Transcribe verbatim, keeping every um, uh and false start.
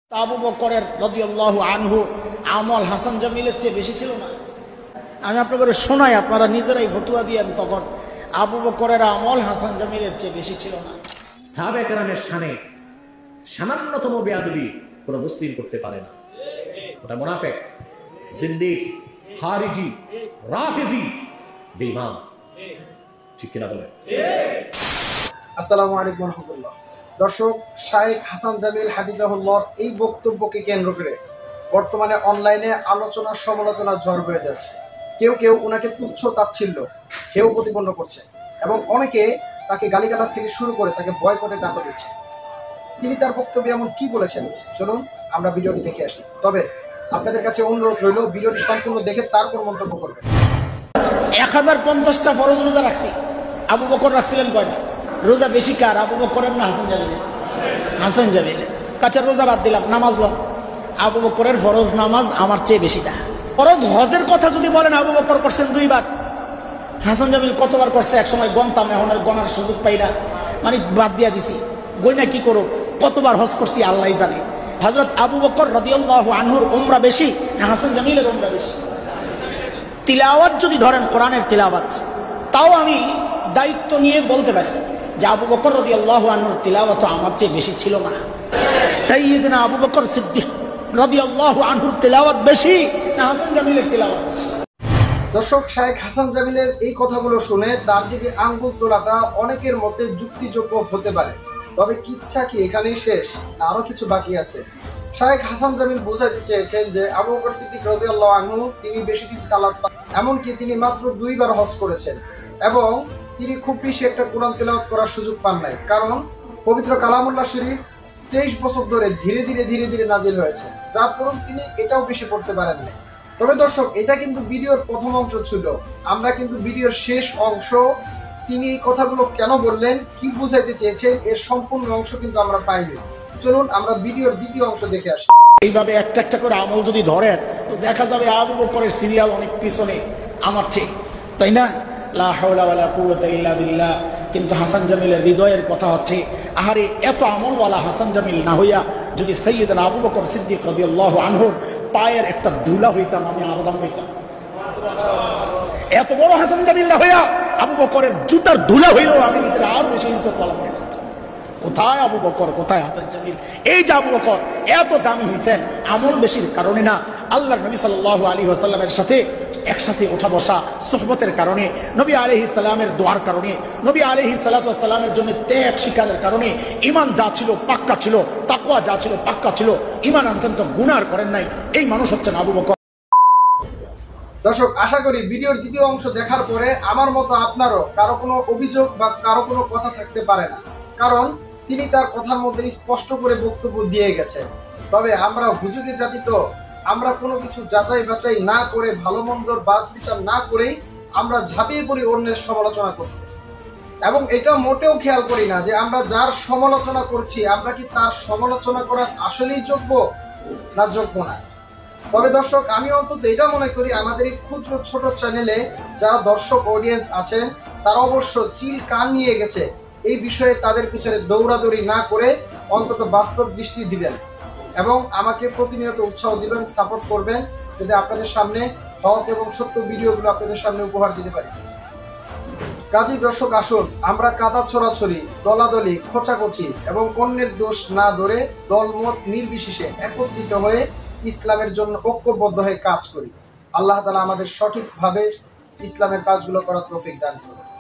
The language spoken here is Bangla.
আবু বকরের রাদিয়াল্লাহু আনহু আমল হাসান জামিলের চেয়ে বেশি ছিল না? আমি আপনাদের শোনাই, আপনারা নিজেরাই ফতুয়া দিয়েন। তখন আবু বকরের আমল হাসান জামিলের চেয়ে বেশি ছিল না। সাহাবায়ে কেরামের শানে সামান্যতম বেয়াদবি কোনো মুসলিম করতে পারে না। ওটা মুনাফিক, জিন্দিক, খারিজি, রাফিজি, বেঈমান। ঠিক কিনা বলেন? আসসালামু আলাইকুম ওয়া রাহমাতুল্লাহ। দর্শক, শাইখ হাসান জামিল হাফিজাহুল্লাহর এই বক্তব্যকে কেন্দ্র করে বর্তমানে অনলাইনে আলোচনা সমালোচনা ঝড় হয়ে যাচ্ছে। কেউ কেউ ওনাকে তুচ্ছ তাচ্ছিল্য হেয় প্রতিপন্ন করছে এবং অনেকে তাকে গালিগালাজ থেকে শুরু করে তাকে বয়কটে ডাকা দিচ্ছে। তিনি তার বক্তব্যে এমন কি বলেছেন, চলুন আমরা ভিডিওটি দেখে আসি। তবে আপনাদের কাছে অনুরোধ রইল, ভিডিওটি সম্পূর্ণ দেখে তারপর মন্তব্য করবেন। এক হাজার পঞ্চাশটা ফরজ রোজা রাখছি, আবু বকর রাখছিলেন কয়টা? রোজা বেশি কার, আবু বকরের না হাসান জামিলের? হাসান জামিলের। কাছে রোজা বাদ দিলাম, নামাজ লো, আবু বকরের ফরজ নামাজ আমার চেয়ে বেশিটা। ফরজ হজের কথা যদি বলেন, আবু বকর করছেন দুইবার, হাসান জামিল কতবার করছে এক সময় গনতাম, এখন আর গনার সুযোগ পাই না, মানে বাদ দিয়া দিছি। গইনা কি করো, কতবার হজ করছি আল্লাহ জানে। হযরত আবু বকর রাদিয়াল্লাহু আনহুর উমরা বেশি না হাসান জামিলের উমরা বেশি? তিলাওয়াত যদি ধরেন, কোরআনের তিলাওয়াত, তাও আমি দায়িত্ব নিয়ে বলতে পারি যে আবু বকর রাদিয়াল্লাহু আনহুর তিলাওয়াত আমার চেয়ে বেশি ছিল না। সাইয়্যিদনা আবু বকর সিদ্দিক রাদিয়াল্লাহু আনহুর তিলাওয়াত বেশি না হাসান জামিলের তিলাওয়াত বেশি? দর্শক, শাইখ হাসান জামিলের এই কথাগুলো শুনে তার দিকে আঙ্গুল তোলাটা অনেকের মতে যুক্তিযোগ্য হতে পারে। তবে কিচ্ছা কি এখানেই শেষ, না আরো কিছু বাকি আছে? শাইখ হাসান জামিল বোঝাতে চেয়েছেন যে আবু বকর সিদ্দিক রাদিয়াল্লাহু আনহু তিনি বেশি দিন সালাত পান, এমনকি তিনি মাত্র দুইবার হজ করেছেন এবং তিনি খুব বেশি একটা কোরআন তেলাওয়াত করার সুযোগ পান নাই, কারণ পবিত্র কালামুল্লাহ শরীফ তেইশ বছর ধরে ধীরে ধীরে ধীরে ধীরে নাজিল হয়েছে, যার দরুন তিনি এটাও বেশি পড়তে পারেন নাই। তবে দর্শক, এটা কিন্তু ভিডিওর প্রথম অংশ ছিল। আমরা কিন্তু ভিডিওর শেষ অংশ তিনি এই কথাগুলো কেন বললেন, কি বুঝাইতে চেয়েছেন, এর সম্পূর্ণ অংশ কিন্তু আমরা পাইনি। চলুন আমরা ভিডিওর দ্বিতীয় অংশ দেখে আসি। এইভাবে একটা একটা করে আমল যদি ধরেন, তো দেখা যাবে আবু বকরের সিরিয়াল অনেক পিছনে আমার চেয়ে, তাই না? লা হাওলা ওয়ালা কুওয়াতা ইল্লা বিল্লাহ। কিন্তু হাসান জামিলের হৃদয়ের কথা হচ্ছে, আহারে এত আমলওয়ালা হাসান জামিল না হইয়া যদি সাইয়্যিদনা আবু বকর সিদ্দিক রাদিয়াল্লাহু আনহুর পায়ের একটা ধুলা হইতাম, আমি আরো দাম হইতাম। এত বড় হাসান জামিল না হইয়া আবু বকরের জুতার ধুলা হইলেও আমি নিজের আরো বেশি ইজ্জত পালন করতাম। কোথায় আবু বকর, কোথায় হাসান জামিল? এই যে আবু বকর এত দামি হয়েছেন আমল বেশির কারণে না, আল্লাহর নবী সাল্লাল্লাহু আলাইহি ওয়াসাল্লামের সাথে একসাথে ওঠা বসা সুহবতের কারণে, নবী আলাইহিস সালামের দোয়ার কারণে, নবী আলাইহিস সালাতু ওয়াস সালামের জন্য ত্যাগ স্বীকারের কারণে ঈমান যা ছিল পাক্কা ছিল, তাকওয়া যা ছিল পাক্কা ছিল। ঈমান আনছেন তো গুনাহ করেন নাই, এই মানুষ হচ্ছেন আবু বকর। দর্শক, আশা করি ভিডিওর দ্বিতীয় অংশ দেখার পরে আমার মতো আপনারও কারো কোনো অভিযোগ বা কারো কোনো কথা থাকতে পারে না, কারণ তিনি তার কথার মধ্যে স্পষ্ট করে বক্তব্য দিয়ে গেছেন। তবে আমরা হুজুগে জাতি তো, আমরা কোনো কিছু যাচাই বাছাই না করে, ভালো মন্দর বাছ বিচার না করেই আমরা ঝাঁপিয়ে পড়ি অন্যের সমালোচনা করতে, এবং এটা মোটেও খেয়াল করি না যে আমরা যার সমালোচনা করছি আমরা কি তার সমালোচনা করার আসলেই যোগ্য না যোগ্য না। তবে দর্শক, আমি অন্তত এটা মনে করি আমাদের এই ক্ষুদ্র ছোট চ্যানেলে যারা দর্শক অডিয়েন্স আছেন তারা অবশ্য চিল কান নিয়ে গেছে, এই বিষয়ে তাদের পিছনে দৌড়াদৌড়ি না করে অন্তত বাস্তব দৃষ্টি দিবেন এবং আমাকে প্রতিনিয়ত উৎসাহ দিবেন, সাপোর্ট করবেন, যাতে আপনাদের সামনে হক এবং সত্য ভিডিওগুলো আপনাদের সামনে উপহার দিতে পারি। কাজেই দর্শক, আসুন আমরা কাদা ছড়াছড়ি, দলাদলি, খোঁচাখুচি এবং অন্যের দোষ না ধরে দলমত নির্বিশেষে একত্রিত হয়ে ইসলামের জন্য ঐক্যবদ্ধ হয়ে কাজ করি। আল্লাহ তাআলা আমাদের সঠিকভাবে ইসলামের কাজগুলো করার তৌফিক দান করুন।